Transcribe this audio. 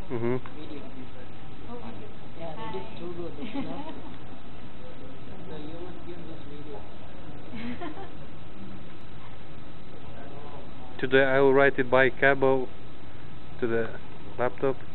Mm-hmm. Yeah, that is too good, you know. So you must give this video. Today I will write it by cable to the laptop.